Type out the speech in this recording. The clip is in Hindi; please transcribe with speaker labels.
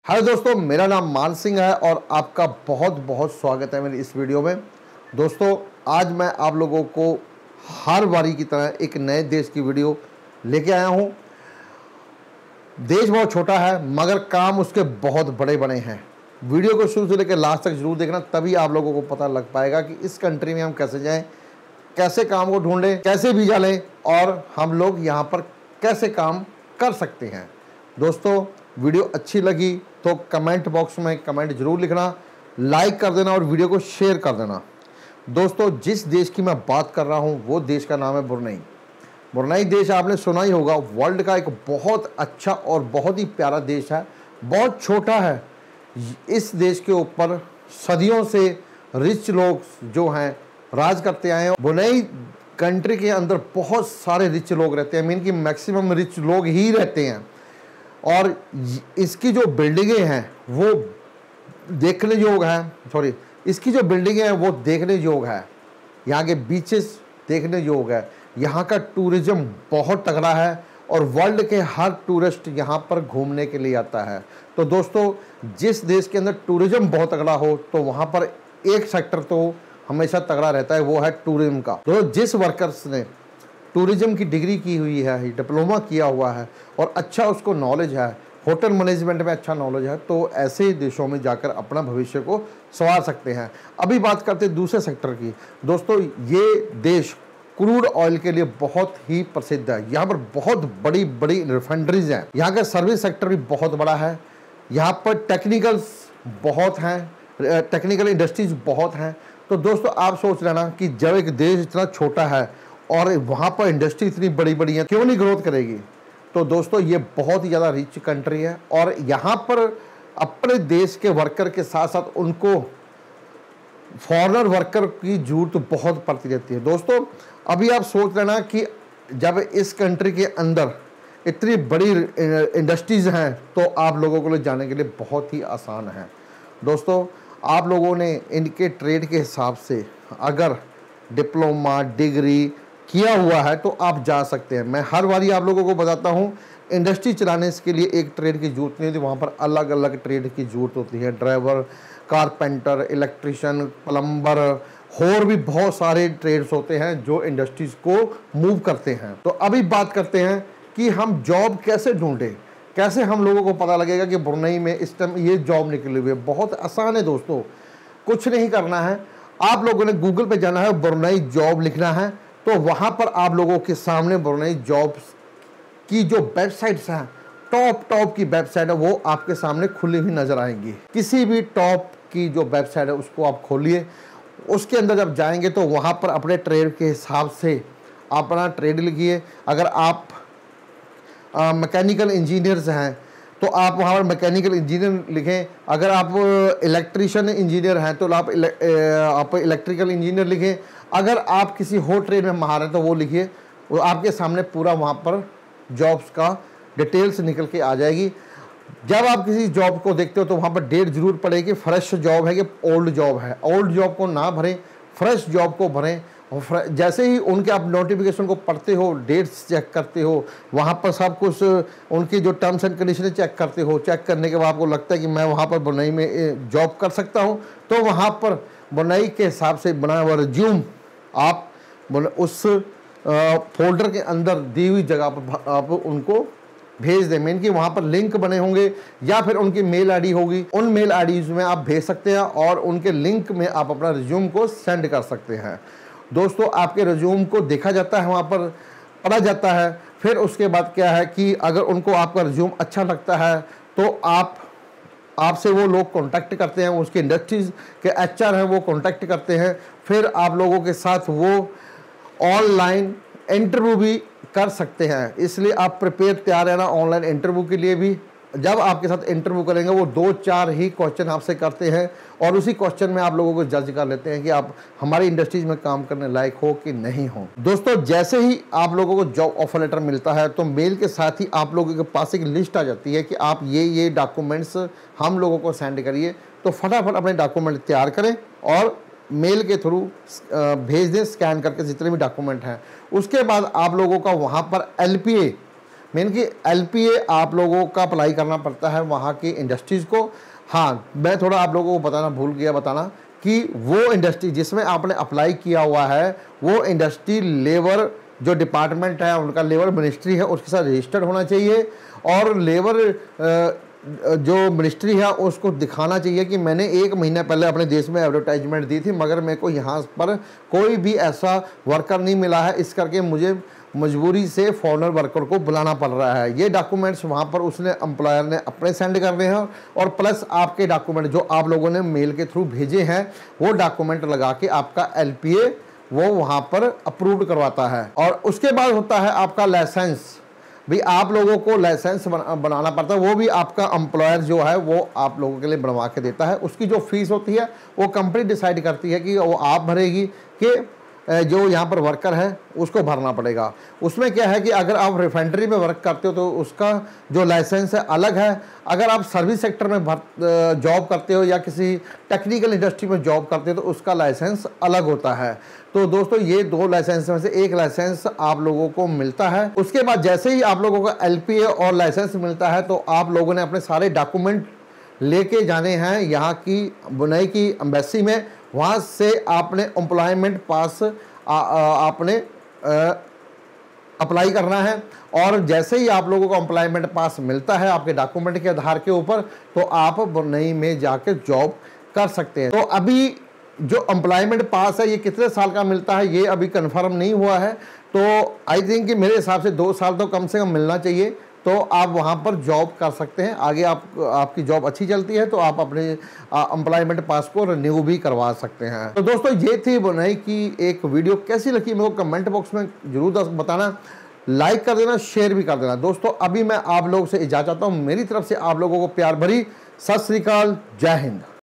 Speaker 1: हेलो दोस्तों, मेरा नाम मान सिंह है और आपका बहुत बहुत स्वागत है मेरी इस वीडियो में। दोस्तों, आज मैं आप लोगों को हर बारी की तरह एक नए देश की वीडियो लेके आया हूँ। देश बहुत छोटा है मगर काम उसके बहुत बड़े बड़े हैं। वीडियो को शुरू से लेकर लास्ट तक जरूर देखना, तभी आप लोगों को पता लग पाएगा कि इस कंट्री में हम कैसे जाएं, कैसे काम को ढूंढें, कैसे वीज़ा लें और हम लोग यहाँ पर कैसे काम कर सकते हैं। दोस्तों, वीडियो अच्छी लगी तो कमेंट बॉक्स में कमेंट जरूर लिखना, लाइक कर देना और वीडियो को शेयर कर देना। दोस्तों, जिस देश की मैं बात कर रहा हूँ वो देश का नाम है ब्रुनेई। ब्रुनेई देश आपने सुना ही होगा, वर्ल्ड का एक बहुत अच्छा और बहुत ही प्यारा देश है, बहुत छोटा है। इस देश के ऊपर सदियों से रिच लोग जो हैं राज करते आए हैं। ब्रुनेई कंट्री के अंदर बहुत सारे रिच लोग रहते हैं, मीन कि मैक्सिमम रिच लोग ही रहते हैं। और इसकी जो बिल्डिंगें हैं वो देखने योग्य हैं, इसकी जो बिल्डिंगें हैं वो देखने योग्य है। यहाँ के बीचेस देखने योग्य है। यहाँ का टूरिज्म बहुत तगड़ा है और वर्ल्ड के हर टूरिस्ट यहाँ पर घूमने के लिए आता है। तो दोस्तों, जिस देश के अंदर टूरिज्म बहुत तगड़ा हो तो वहाँ पर एक सेक्टर तो हमेशा तगड़ा रहता है, वो है टूरिज्म का। तो जिस वर्कर्स ने टूरिज्म की डिग्री की हुई है, डिप्लोमा किया हुआ है और अच्छा उसको नॉलेज है, होटल मैनेजमेंट में अच्छा नॉलेज है, तो ऐसे देशों में जाकर अपना भविष्य को संवार सकते हैं। अभी बात करते हैं दूसरे सेक्टर की। दोस्तों, ये देश क्रूड ऑयल के लिए बहुत ही प्रसिद्ध है। यहाँ पर बहुत बड़ी बड़ी रिफाइनरीज हैं। यहाँ का सर्विस सेक्टर भी बहुत बड़ा है। यहाँ पर टेक्निकल्स बहुत हैं, टेक्निकल इंडस्ट्रीज बहुत हैं। तो दोस्तों, आप सोच लेना कि जब एक देश इतना छोटा है और वहाँ पर इंडस्ट्री इतनी बड़ी बड़ी है, क्यों नहीं ग्रोथ करेगी। तो दोस्तों, ये बहुत ही ज़्यादा रिच कंट्री है और यहाँ पर अपने देश के वर्कर के साथ साथ उनको फॉरेनर वर्कर की जरूरत बहुत पड़ती रहती है। दोस्तों, अभी आप सोच लेना कि जब इस कंट्री के अंदर इतनी बड़ी इंडस्ट्रीज़ हैं तो आप लोगों को ले जाने के लिए बहुत ही आसान है। दोस्तों, आप लोगों ने इनके ट्रेड के हिसाब से अगर डिप्लोमा डिग्री किया हुआ है तो आप जा सकते हैं। मैं हर बारी आप लोगों को बताता हूँ, इंडस्ट्री चलाने के लिए एक ट्रेड की जरूरत नहीं होती, वहाँ पर अलग अलग ट्रेड की जरूरत होती है। ड्राइवर, कारपेंटर, इलेक्ट्रिशियन, प्लम्बर और भी बहुत सारे ट्रेड्स होते हैं जो इंडस्ट्रीज़ को मूव करते हैं। तो अभी बात करते हैं कि हम जॉब कैसे ढूंढें, कैसे हम लोगों को पता लगेगा कि ब्रुनेई में इस टाइम ये जॉब निकली हुई है। बहुत आसान है दोस्तों, कुछ नहीं करना है। आप लोगों ने गूगल पे जाना है, ब्रुनेई जॉब लिखना है, तो वहाँ पर आप लोगों के सामने ब्रुनेई जॉब्स की जो वेबसाइट्स हैं, टॉप की वेबसाइट है, वो आपके सामने खुली हुई नज़र आएंगी। किसी भी टॉप की जो वेबसाइट है उसको आप खोलिए, उसके अंदर जब जाएंगे तो वहाँ पर अपने ट्रेड के हिसाब से अपना ट्रेड लिखिए। अगर आप मैकेनिकल इंजीनियर्स हैं तो आप वहाँ पर मैकेनिकल इंजीनियर लिखें। अगर आप इलेक्ट्रिशियन इंजीनियर हैं तो आप इलेक्ट्रिकल इंजीनियर लिखें। अगर आप किसी और ट्रेड में माहिर हैं तो वो लिखिए। वो आपके सामने पूरा वहाँ पर जॉब्स का डिटेल्स निकल के आ जाएगी। जब आप किसी जॉब को देखते हो तो वहाँ पर डेट जरूर पड़ेगी, फ्रेश जॉब है कि ओल्ड जॉब है। ओल्ड जॉब को ना भरें, फ्रेश जॉब को भरें। और जैसे ही उनके आप नोटिफिकेशन को पढ़ते हो, डेट्स चेक करते हो, वहाँ पर सब कुछ उनकी जो टर्म्स एंड कंडीशन चेक करते हो, चेक करने के बाद आपको लगता है कि मैं वहाँ पर ब्रुनेई में जॉब कर सकता हूँ, तो वहाँ पर ब्रुनेई के हिसाब से बना हुआ रिज्यूम आप उस फोल्डर के अंदर दी हुई जगह पर आप उनको भेज दें। मीन कि वहाँ पर लिंक बने होंगे या फिर उनकी मेल आईडी होगी, उन मेल आईडीज में आप भेज सकते हैं और उनके लिंक में आप अपना रिज्यूम को सेंड कर सकते हैं। दोस्तों, आपके रिज्यूम को देखा जाता है, वहाँ पर पढ़ा जाता है। फिर उसके बाद क्या है कि अगर उनको आपका रिज्यूम अच्छा लगता है तो आपसे वो लोग कांटेक्ट करते हैं, उसके इंडस्ट्रीज़ के एचआर हैं वो कांटेक्ट करते हैं। फिर आप लोगों के साथ वो ऑनलाइन इंटरव्यू भी कर सकते हैं। इसलिए आप प्रिपेयर तैयार रहना ऑनलाइन इंटरव्यू के लिए भी। जब आपके साथ इंटरव्यू करेंगे वो 2-4 ही क्वेश्चन आपसे करते हैं और उसी क्वेश्चन में आप लोगों को जज कर लेते हैं कि आप हमारी इंडस्ट्रीज में काम करने लायक हो कि नहीं हो। दोस्तों, जैसे ही आप लोगों को जॉब ऑफर लेटर मिलता है तो मेल के साथ ही आप लोगों के पास एक लिस्ट आ जाती है कि आप ये डॉक्यूमेंट्स हम लोगों को सेंड करिए। तो फटाफट अपने डॉक्यूमेंट तैयार करें और मेल के थ्रू भेज दें, स्कैन करके जितने भी डॉक्यूमेंट हैं। उसके बाद आप लोगों का वहाँ पर LPA मेन कि LPA आप लोगों का अप्लाई करना पड़ता है वहाँ की इंडस्ट्रीज़ को। हाँ, मैं थोड़ा आप लोगों को बताना भूल गया बताना कि वो इंडस्ट्री जिसमें आपने अप्लाई किया हुआ है वो इंडस्ट्री लेबर जो डिपार्टमेंट है उनका लेबर मिनिस्ट्री है उसके साथ रजिस्टर्ड होना चाहिए, और लेबर जो मिनिस्ट्री है उसको दिखाना चाहिए कि मैंने 1 महीने पहले अपने देश में एडवर्टाइजमेंट दी थी मगर मेरे को यहाँ पर कोई भी ऐसा वर्कर नहीं मिला है, इस करके मुझे मजबूरी से फॉरेनर वर्कर को बुलाना पड़ रहा है। ये डॉक्यूमेंट्स वहाँ पर उसने एम्प्लॉयर ने अपने सेंड करने हैं, और प्लस आपके डॉक्यूमेंट जो आप लोगों ने मेल के थ्रू भेजे हैं वो डॉक्यूमेंट लगा के आपका LPA वो वहाँ पर अप्रूव्ड करवाता है। और उसके बाद होता है आपका लाइसेंस। भी आप लोगों को लाइसेंस बनाना पड़ता है, वो भी आपका एम्प्लॉयर जो है वो आप लोगों के लिए बनवा के देता है। उसकी जो फीस होती है वो कंपनी डिसाइड करती है कि वो आप भरेगी कि जो यहाँ पर वर्कर है उसको भरना पड़ेगा। उसमें क्या है कि अगर आप रिफाइनरी में वर्क करते हो तो उसका जो लाइसेंस है अलग है, अगर आप सर्विस सेक्टर में जॉब करते हो या किसी टेक्निकल इंडस्ट्री में जॉब करते हो तो उसका लाइसेंस अलग होता है। तो दोस्तों ये 2 लाइसेंस में से एक लाइसेंस आप लोगों को मिलता है। उसके बाद जैसे ही आप लोगों को LPA और लाइसेंस मिलता है तो आप लोगों ने अपने सारे डॉक्यूमेंट लेके जाने हैं यहाँ की बुनाई की एम्बेसी में। वहाँ से आपने एम्प्लॉयमेंट पास आपने अप्लाई करना है, और जैसे ही आप लोगों को एम्प्लॉयमेंट पास मिलता है आपके डॉक्यूमेंट के आधार के ऊपर तो आप बुनाई में जाके जॉब कर सकते हैं। तो अभी जो एम्प्लॉयमेंट पास है ये कितने साल का मिलता है ये अभी कंफर्म नहीं हुआ है, तो आई थिंक कि मेरे हिसाब से 2 साल तो कम से कम मिलना चाहिए, तो आप वहाँ पर जॉब कर सकते हैं। आगे आपकी जॉब अच्छी चलती है तो आप अपने एम्प्लॉयमेंट पास को रिन्यू भी करवा सकते हैं। तो दोस्तों ये थी बुनाई की एक वीडियो, कैसी लगी मेरे को कमेंट बॉक्स में जरूर बताना, लाइक कर देना, शेयर भी कर देना। दोस्तों अभी मैं आप लोगों से इजाज़त चाहता हूँ, मेरी तरफ से आप लोगों को प्यार भरी सत श्री अकाल, जय हिंद।